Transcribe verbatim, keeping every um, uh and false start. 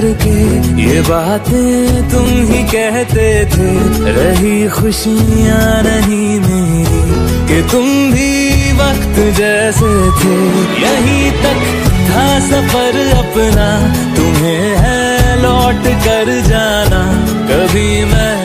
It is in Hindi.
करके ये बातें तुम ही कहते थे, रही खुशियाँ नहीं मेरी कि तुम भी वक्त जैसे थे। यहीं तक था सफर अपना, तुम्हें है लौट कर जाना, कभी मैं